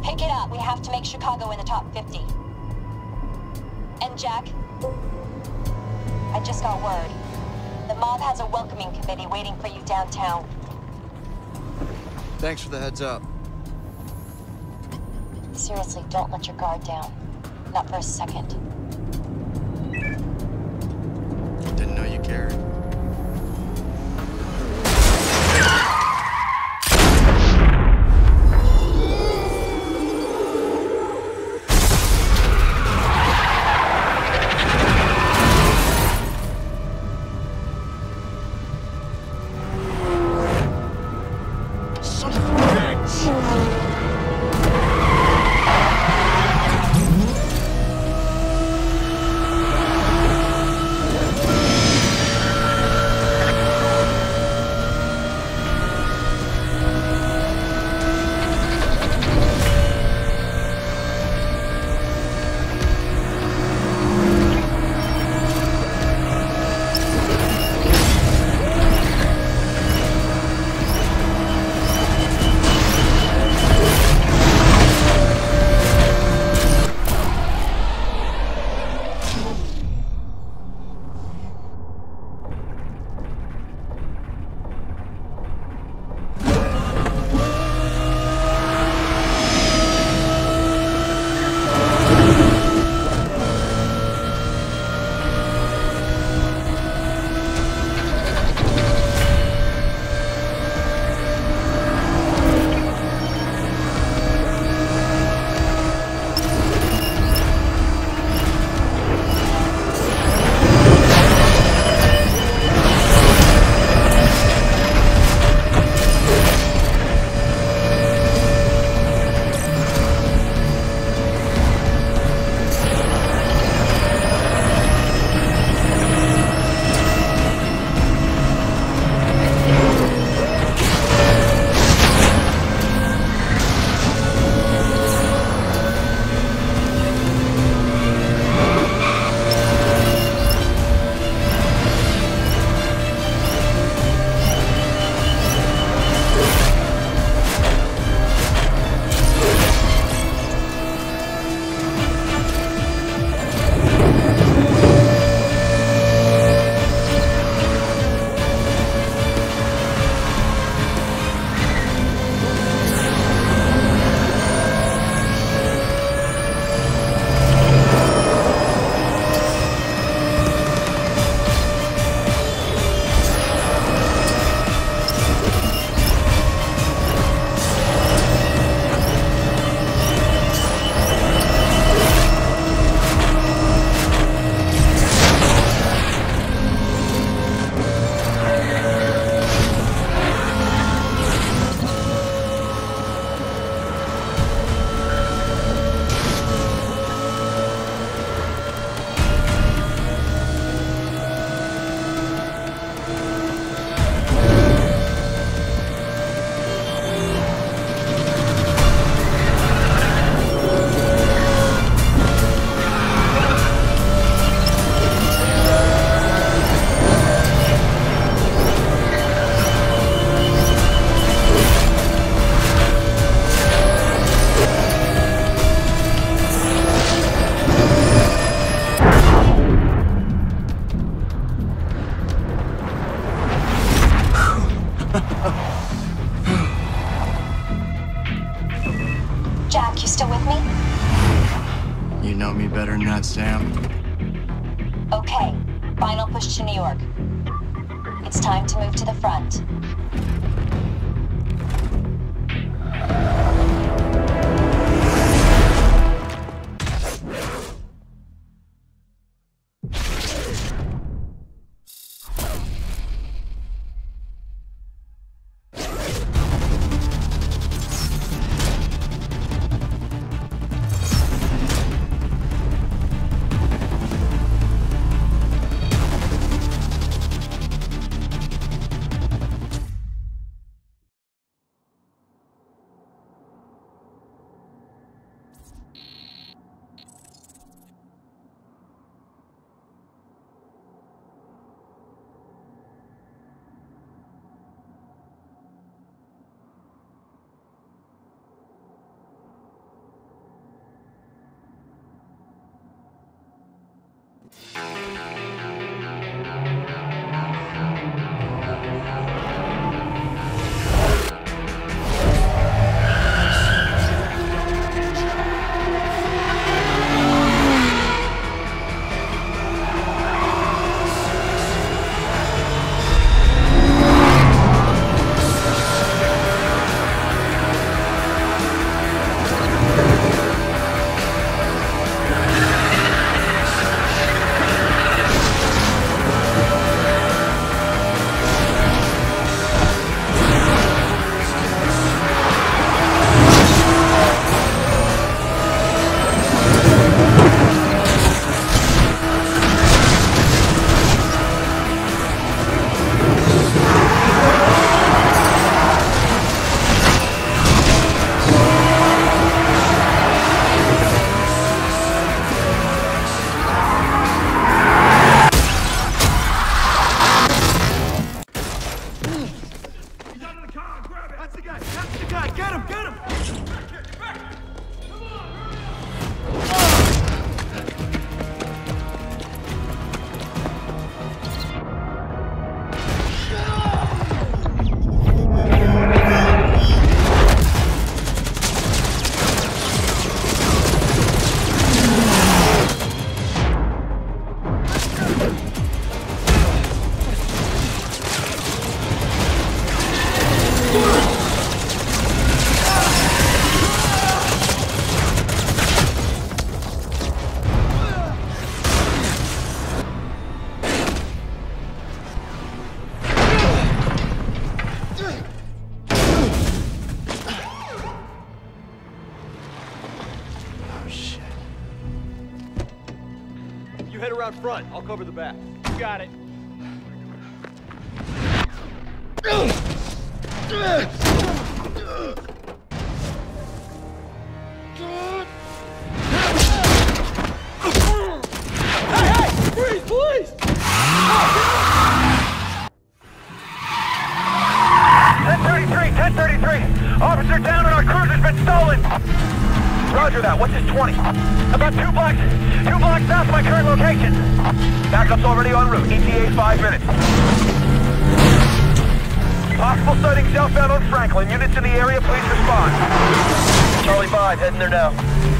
Pick it up. We have to make Chicago in the top 50. And Jack, I just got word. The mob has a welcoming committee waiting for you downtown. Thanks for the heads up. Seriously, don't let your guard down. Not for a second. Didn't know you cared. Jack, you still with me? You know me better than that, Sam. Okay, final push to New York. It's time to move to the front. You head around front. I'll cover the back. Got it. Hey! Freeze, please! 1033! Officer down and our cruiser's been stolen! Roger that. What's his 20? About two blocks south of my current location. Backup's already en route. ETA 5 minutes. Possible sighting southbound on Franklin. Units in the area, please respond. Charlie 5, heading there now.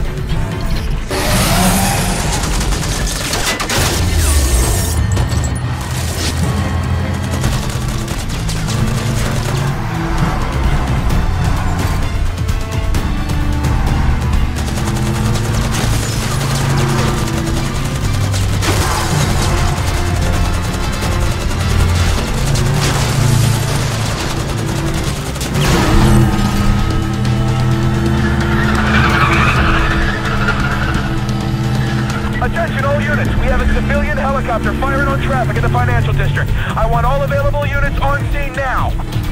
Attention all units, we have a civilian helicopter firing on traffic in the financial district. I want all available units on scene now.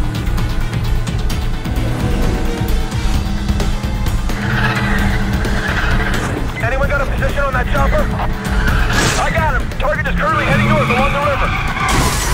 Anyone got a position on that chopper? I got him. Target is currently heading north along the river.